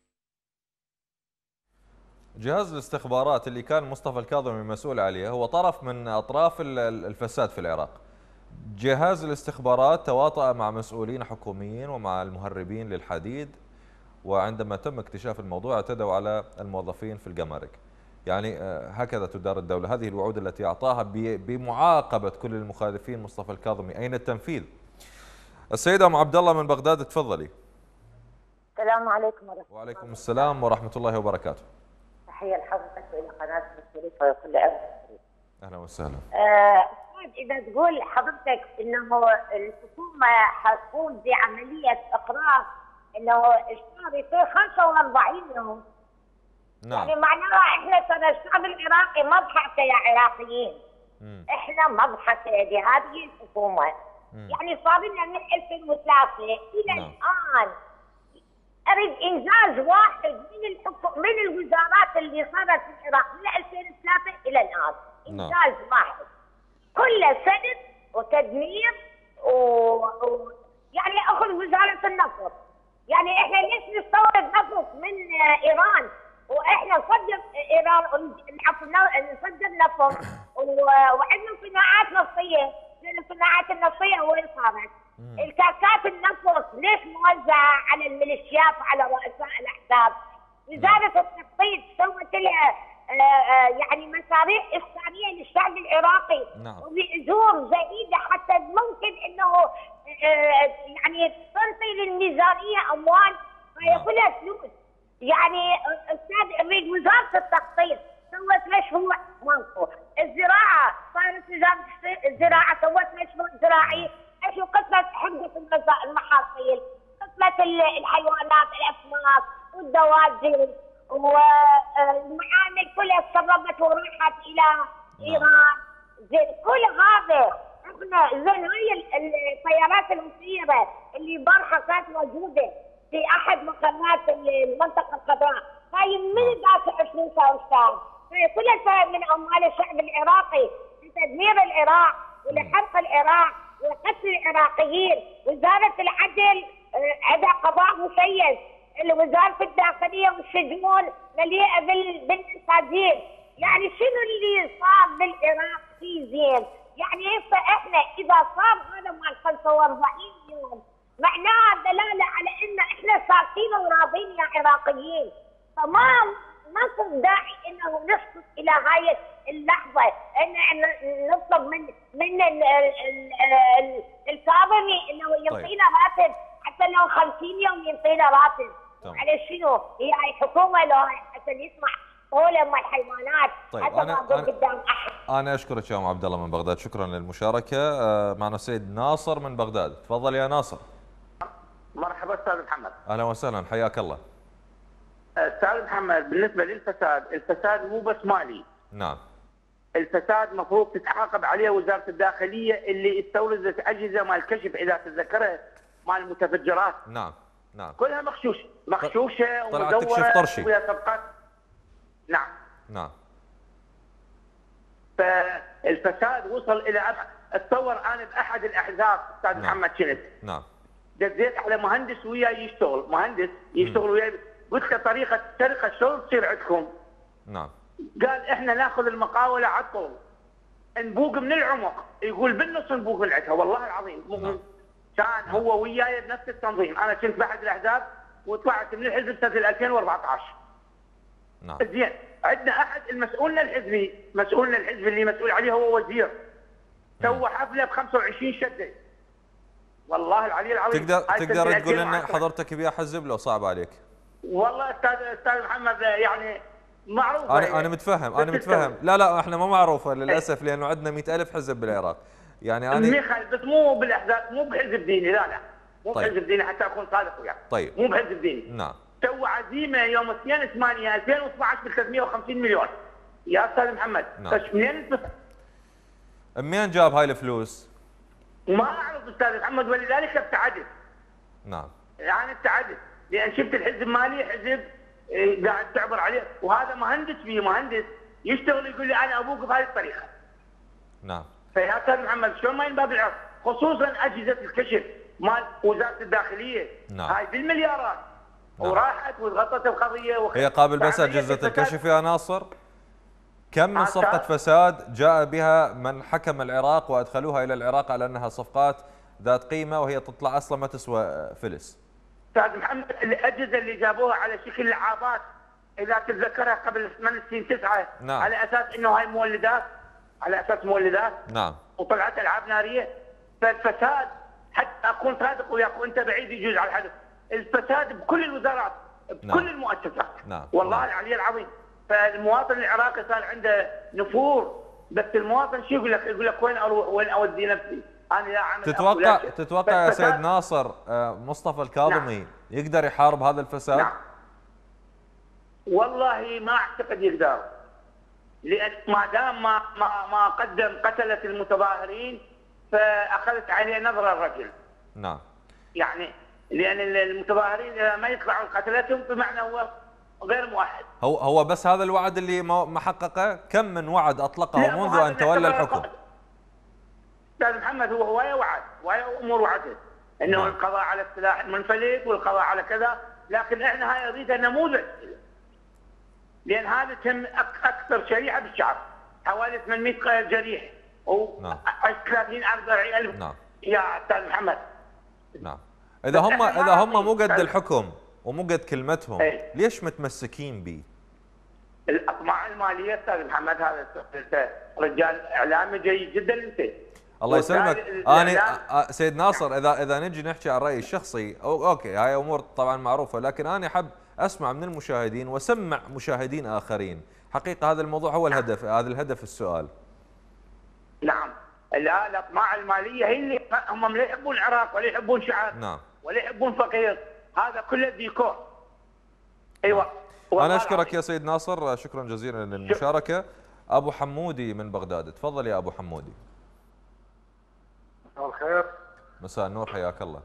جهاز الاستخبارات اللي كان مصطفى الكاظمي مسؤول عليه هو طرف من اطراف الفساد في العراق. جهاز الاستخبارات تواطأ مع مسؤولين حكوميين ومع المهربين للحديد، وعندما تم اكتشاف الموضوع اعتدوا على الموظفين في الجمارك. يعني هكذا تدار الدولة. هذه الوعود التي أعطاها بمعاقبة كل المخالفين مصطفى الكاظمي، أين التنفيذ؟ السيدة أم عبد الله من بغداد، تفضلي. السلام عليكم ورحمة الله. وعليكم السلام ورحمة الله وبركاته. تحية لحضرتك وإلى قناة الشريفة وكل عام. أهلا وسهلا. استاذ اذا تقول حضرتك انه الحكومه حتقوم بعمليه اقراص انه الشهر يصير 45 يوم. نعم. يعني معناها احنا ترى الشعب العراقي مضحكه يا عراقيين. احنا مضحكه بهذه الحكومه. يعني صار لنا من 2003 الى الان اريد انجاز واحد من الوزارات اللي صارت في العراق من 2003 الى الان. انجاز واحد. كله سد وتدمير يعني اخذ وزاره النفط. يعني احنا ليش نستورد نفط من ايران واحنا نصدر ايران نصدر نفط وعندنا صناعات نفطيه. الصناعات النفطيه وين صارت؟ الكاكات النفط ليش موزعه على الميليشيات وعلى رؤساء الاحزاب؟ وزاره التخطيط سوت لها يعني مشاريع إفطارية للشعب العراقي وبأجور جيدة حتى ممكن انه يعني تنطي للميزانية اموال فهي كلها فلوس. يعني استاذ اريد وزارة التخطيط سوت مشروع مانكو، الزراعة صارت وزارة الزراعة سوت مشروع زراعي، اشو قسمة حقة المحاصيل، قسمة الحيوانات الاسماك والدواجن والمعامل كلها تسربت وراحت الى ايران. زين كل هذا احنا زين هاي الطيارات المسيره اللي بارحه كانت موجوده في احد مقرات المنطقه الخضراء هاي من دافع فلوسها استاذ؟ هاي كلها من اموال الشعب العراقي لتدمير العراق ولحرق العراق وقتل العراقيين. وزاره العدل عندها قضاء مسيس، وزارة الداخلية والسجون مليئة بالمساجين. يعني شنو اللي صار بالعراق في زين؟ يعني هسه احنا اذا صار هذا مال 45 يوم معناها دلاله على ان احنا ساكتين وراضين يا عراقيين. ماكو داعي انه نسكت الى هاي اللحظه ان نطلب من الكاظمي انه يعطينا راتب حتى لو 50 يوم يعطينا راتب. على شنو؟ هي هاي حكومه لو حتى يسمع قوله مال الحيوانات. طيب انا اشكرك يا ام عبد الله من بغداد، شكرا للمشاركه. معنا السيد ناصر من بغداد، تفضل يا ناصر. مرحبا استاذ محمد. اهلا وسهلا، حياك الله. استاذ محمد بالنسبه للفساد، الفساد مو بس مالي. نعم. الفساد مفروض تتعاقب عليه وزاره الداخليه اللي استوردت اجهزه مال كشف اذا تتذكرها مال المتفجرات. نعم. نعم. كلها مخشوشه طلعت ومدوره تكشف طرشي. ويا صفقات. نعم. نعم. فالفساد وصل الى اتصور انا باحد الاحزاب استاذ محمد كنت. نعم. دزيت على مهندس وياي يشتغل، مهندس يشتغل وياي، قلت له طريقه السرقه شلون تصير عندكم؟ نعم. قال احنا ناخذ المقاوله على الطول نبوق من العمق، يقول بالنص نبوق من عندها والله العظيم. نعم. كان هو وياي بنفس التنظيم، انا كنت باحد الاحزاب وطلعت من الحزب سنه 2014. نعم. زين، عندنا احد مسؤولنا الحزبي اللي مسؤول عليه هو وزير. سوى حفله ب 25 شده. والله العلي العظيم. تقدر تقول لنا حضرتك بيا حزب لو صعب عليك؟ والله استاذ محمد يعني معروفه. انا متفهم. لا احنا ما معروفه للاسف لانه عندنا 100,000 حزب بالعراق. يعني انا بس مو بالاحزاب، مو بحزب ديني، لا مو بحزب ديني حتى اكون صادق وياك. طيب. مو بحزب ديني. نعم. سوى عزيمه يوم 2/8/2012 ب 350 مليون. يا استاذ محمد. نعم. منين جاب هاي الفلوس؟ ما اعرف استاذ محمد ولذلك ابتعدت. نعم. يعني ابتعدت لان شفت الحزب مالي حزب قاعد تعبر عليه، وهذا مهندس فيه مهندس يشتغل يقول لي انا ابوك بهذه الطريقه. نعم. فيا استاذ محمد شلون ما ينباب العرض؟ خصوصا اجهزه الكشف مال وزاره الداخليه. نعم. هاي بالمليارات. نعم. وراحت وضغطت القضيه هي قابل بس اجهزه الكشف يا ناصر؟ كم من صفقه فساد جاء بها من حكم العراق وادخلوها الى العراق على انها صفقات ذات قيمه وهي تطلع اصلا ما تسوى فلس. استاذ محمد الاجهزه اللي جابوها على شكل لعابات اذا تتذكرها قبل 8 سنين 9. نعم. على اساس انه هاي مولدات، على اساس مولدات. نعم. وطلعت العاب ناريه. فالفساد حتى اكون صادق وياك وانت بعيد يجوز على الحدث، الفساد بكل الوزارات بكل نعم. المؤسسات. نعم. والله نعم. العلي العظيم. فالمواطن العراقي صار عنده نفور بس المواطن شو يقول لك؟ يقول لك وين اروح؟ وين اودي نفسي؟ انا لا عمل تتوقع يا سيد ناصر مصطفى الكاظمي يقدر يحارب هذا الفساد؟ نعم. والله ما اعتقد يقدر، لان ما دام ما قدم قتله المتظاهرين فاخذت عليه نظره الرجل. نعم. يعني لان المتظاهرين اذا ما يطلعوا قتلتهم بمعنى هو غير موحد. هو بس هذا الوعد اللي ما حققه؟ كم من وعد اطلقه منذ ان تولى الحكم؟ استاذ محمد هو هوايه وعد، هوايه امور وعده، انه القضاء على السلاح المنفلت والقضاء على كذا، لكن احنا هاي نريدها نموذج، لان هذا تم اكثر شريحه بالشعب، حوالي 800 جريح و 30 40 الف. نعم. يا استاذ محمد. نعم. اذا هم مو قد الحكم ومو قد كلمتهم، ليش متمسكين به؟ الاطماع الماليه استاذ محمد، هذا رجال اعلامي جيد جدا انت. الله يسلمك. انا سيد ناصر اذا نجي نحكي عن رايي الشخصي اوكي هاي امور طبعا معروفه، لكن انا احب اسمع من المشاهدين واسمع مشاهدين اخرين. حقيقه هذا الموضوع هو الهدف، هذا الهدف السؤال. نعم. الاطماع الماليه هي اللي هم لا يحبون العراق ولا يحبون شعب. نعم. ولا يحبون فقير، هذا كله ديكور. ايوه. انا اشكرك يا سيد ناصر، شكرا جزيلا للمشاركه. ابو حمودي من بغداد، تفضل يا ابو حمودي. مساء الخير. مساء النور، حياك الله.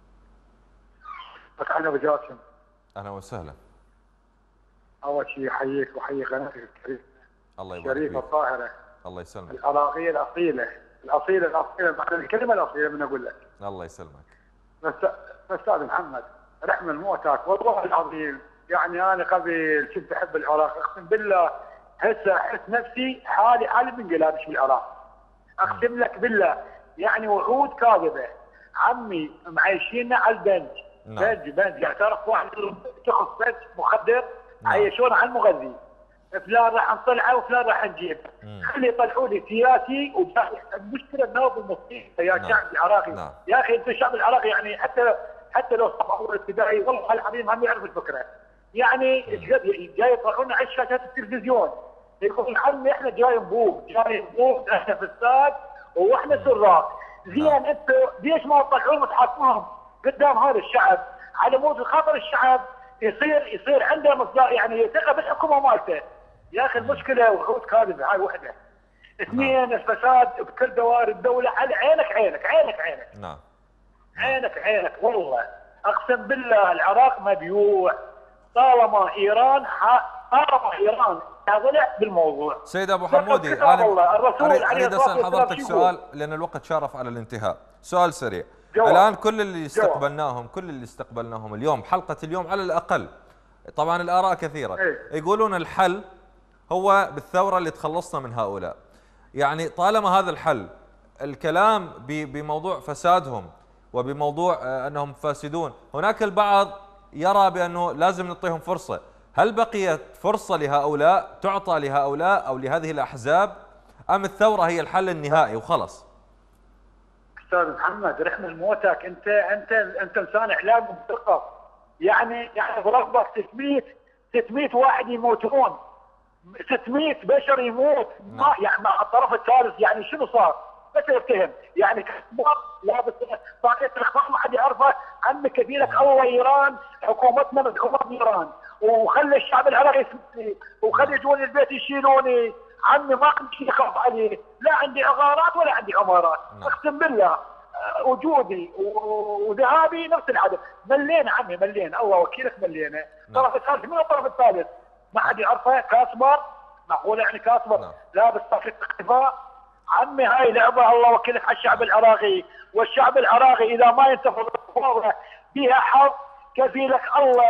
انا ابو جاسم. اهلا وسهلا. اول شيء احييك واحيي قناتك الكريمه. الله يبارك فيك. الشريفه الطاهره. الله يسلمك. العراقيه الاصيله، الاصيله معنى الكلمه الاصيله من اقول لك. الله يسلمك. بس استاذ محمد رحم الموتاك والله العظيم، يعني انا قبل كنت احب العراق، اقسم بالله هسه احس نفسي حالي بانقلابش بالعراق. اقسم لك بالله، يعني وعود كاذبه. عمي معيشيننا على البنج. بنج يعني تعرف واحد شخص بنج مخدر عيشونا على المغذي. فلان راح نطلعه وفلان راح نجيب. خلي يطلعوا لي سياسي المشكله النواب المصريين يا الشعب العراقي. يا اخي انت الشعب العراقي يعني حتى لو صف اول ابتدائي والله العظيم هم يعرف الفكره. يعني جاي يطلعونا على شاشات التلفزيون يقولون عمي احنا جاي نبوق احنا فساد واحنا سراق. زين انتوا ليش ما تطلعون وتحاكموهم قدام هذا الشعب على مود خاطر الشعب يصير عنده مصداق يعني ثقه بالحكومه مالته. يا اخي المشكله وعود كاذبه هاي وحده. اثنين الفساد بكل دوائر الدوله على عينك. نعم. عينك والله اقسم بالله العراق مبيوع طالما ايران طلع بالموضوع. سيد ابو حمودي انا اريد اسال حضرتك سؤال لان الوقت شارف على الانتهاء. سؤال سريع. الان كل اللي استقبلناهم اليوم، حلقه اليوم على الاقل، طبعا الاراء كثيره، يقولون الحل هو بالثوره اللي تخلصنا من هؤلاء. يعني طالما هذا الحل، الكلام بموضوع فسادهم وبموضوع انهم فاسدون، هناك البعض يرى بانه لازم نعطيهم فرصه. هل بقيت فرصه لهؤلاء تعطى لهؤلاء او لهذه الاحزاب، ام الثوره هي الحل النهائي وخلص؟ استاذ محمد رحم الموتاك، انت انسان اعلامي مثقف. يعني برغبك 600 واحد يموتون، 600 بشر يموت. ما يعني مع الطرف الثالث يعني شنو صار؟ بس يتهم يعني كبار لابس طاقية الاخبار ما حد يعرفه. عمي كبيرك الله ايران، حكومتنا من حكومات ايران، وخلي الشعب العراقي يسمعني، وخلي يجون البيت يشيلوني. عمي ما عندي شيء اخاف عليه، لا عندي عقارات ولا عندي عمارات. اقسم بالله وجودي وذهابي نفس العدد. ملينا عمي ملينا، الله وكيلك ملينا. الطرف الثالث من الطرف الثالث ما حد يعرفه. كاسبر معقوله يعني كاسبر لابس طاقية اختفاء. عمي هاي لعبه الله وكيلك على الشعب العراقي، والشعب العراقي اذا ما ينتفض بها حظ كفيلك الله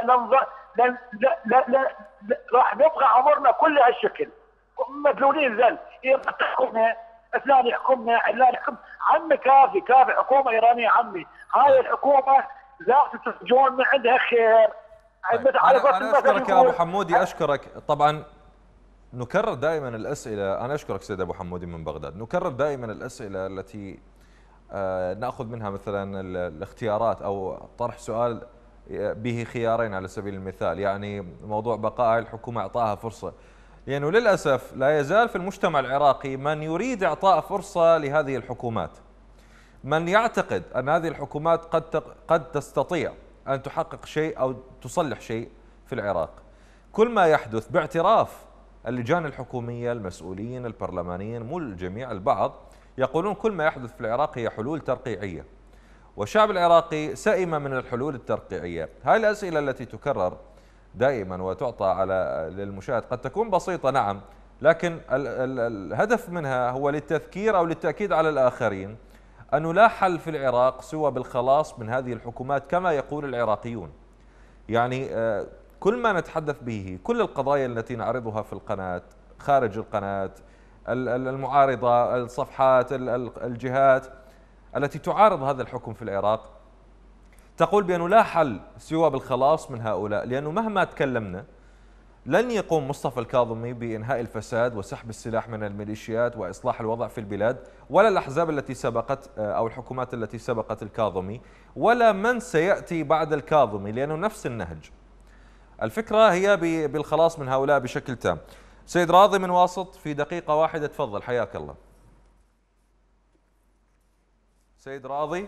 راح نبقى عمرنا كل هالشكل مدلولين ذل. تحكمنا فلان يحكمنا علان يحكم. عمي كافي حكومه ايرانيه. عمي هاي الحكومه ذات تسجون من عندها خير. انا اشكرك يا ابو حمودي، اشكرك. طبعا نكرر دائما الاسئله، انا اشكرك سيد ابو حمودي من بغداد، نكرر دائما الاسئله التي ناخذ منها مثلا الاختيارات او طرح سؤال به خيارين على سبيل المثال، يعني موضوع بقاء الحكومه اعطاها فرصه. لأنه للأسف لا يزال في المجتمع العراقي من يريد إعطاء فرصة لهذه الحكومات، من يعتقد أن هذه الحكومات قد تستطيع أن تحقق شيء أو تصلح شيء في العراق. كل ما يحدث باعتراف اللجان الحكومية، المسؤولين البرلمانيين، مو الجميع، البعض يقولون كل ما يحدث في العراق هي حلول ترقيعية، والشعب العراقي سئم من الحلول الترقيعية. هاي الأسئلة التي تكرر دائما وتعطى على للمشاهد قد تكون بسيطة نعم، لكن الهدف منها هو للتذكير أو للتأكيد على الآخرين أنه لا حل في العراق سوى بالخلاص من هذه الحكومات كما يقول العراقيون. يعني كل ما نتحدث به، كل القضايا التي نعرضها في القناة، خارج القناة، المعارضة، الصفحات، الجهات التي تعارض هذا الحكم في العراق، تقول بأنه لا حل سوى بالخلاص من هؤلاء، لأنه مهما تكلمنا لن يقوم مصطفى الكاظمي بإنهاء الفساد وسحب السلاح من الميليشيات وإصلاح الوضع في البلاد، ولا الأحزاب التي سبقت أو الحكومات التي سبقت الكاظمي، ولا من سيأتي بعد الكاظمي، لأنه نفس النهج. الفكرة هي بالخلاص من هؤلاء بشكل تام. سيد راضي من واسط في دقيقة واحدة، تفضل، حياك الله. سيد راضي،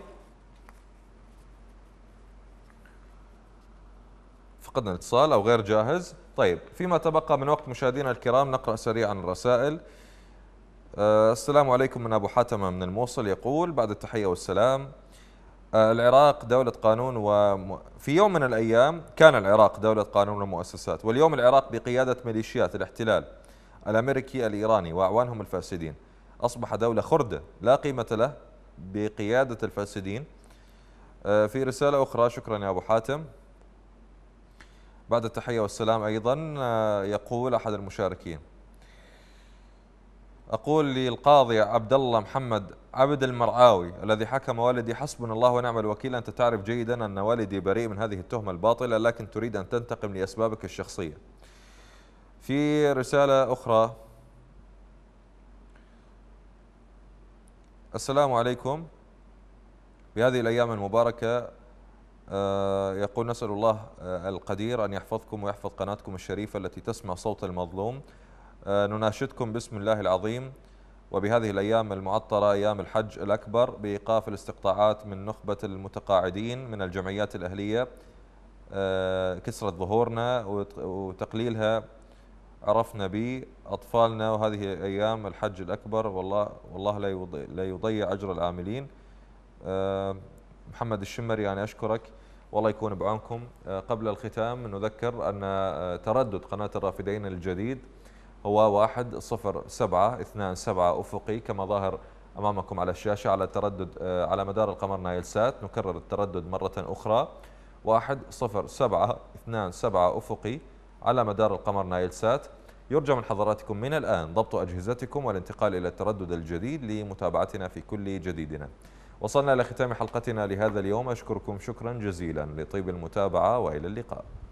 فقدنا الاتصال أو غير جاهز. طيب، فيما تبقى من وقت مشاهدينا الكرام نقرأ سريعا الرسائل. السلام عليكم من أبو حاتم من الموصل، يقول بعد التحية والسلام: العراق دولة قانون، وفي يوم من الأيام كان العراق دولة قانون ومؤسسات، واليوم العراق بقيادة ميليشيات الاحتلال الأمريكي الإيراني وأعوانهم الفاسدين أصبح دولة خردة لا قيمة له بقيادة الفاسدين. في رسالة أخرى، شكرا يا أبو حاتم، بعد التحية والسلام أيضا، يقول أحد المشاركين: أقول للقاضي عبد الله محمد عبد المرعاوي الذي حكم والدي حسبنا الله ونعم الوكيل، أنت تعرف جيدا أن والدي بريء من هذه التهمة الباطلة، لكن تريد أن تنتقم لأسبابك الشخصية. في رسالة أخرى: السلام عليكم، بهذه الأيام المباركة يقول نسأل الله القدير أن يحفظكم ويحفظ قناتكم الشريفة التي تسمع صوت المظلوم. نناشدكم باسم الله العظيم وبهذه الأيام المعطرة، أيام الحج الأكبر، بإيقاف الاستقطاعات من نخبة المتقاعدين من الجمعيات الأهلية، كسرة ظهورنا وتقليلها عرفنا به أطفالنا، وهذه أيام الحج الأكبر، والله لا يضيع أجر العاملين. محمد الشمري، أنا أشكرك، والله يكون بعونكم. قبل الختام نذكر أن تردد قناة الرافدين الجديد هو 10727 أفقي كما ظاهر أمامكم على الشاشة على التردد على مدار القمر نايل سات. نكرر التردد مرة أخرى: 10727 أفقي على مدار القمر نايل سات. يرجى من حضراتكم من الآن ضبط أجهزتكم والانتقال إلى التردد الجديد لمتابعتنا في كل جديدنا. وصلنا إلى ختام حلقتنا لهذا اليوم، أشكركم شكرا جزيلا لطيب المتابعة وإلى اللقاء.